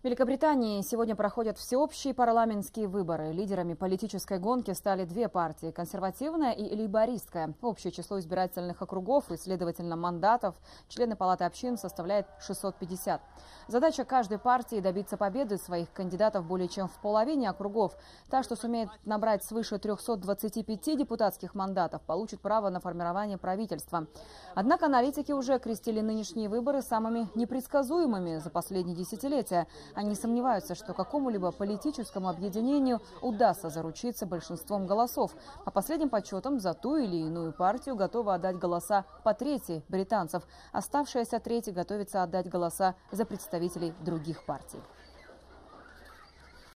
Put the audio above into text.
В Великобритании сегодня проходят всеобщие парламентские выборы. Лидерами политической гонки стали две партии – консервативная и лейбористская. Общее число избирательных округов и, следовательно, мандатов члены Палаты общин составляет 650. Задача каждой партии – добиться победы своих кандидатов более чем в половине округов. Та, что сумеет набрать свыше 325 депутатских мандатов, получит право на формирование правительства. Однако аналитики уже крестили нынешние выборы самыми непредсказуемыми за последние десятилетия. Они сомневаются, что какому-либо политическому объединению удастся заручиться большинством голосов. По последним подсчетам, за ту или иную партию готовы отдать голоса по трети британцев. Оставшаяся треть готовится отдать голоса за представителей других партий.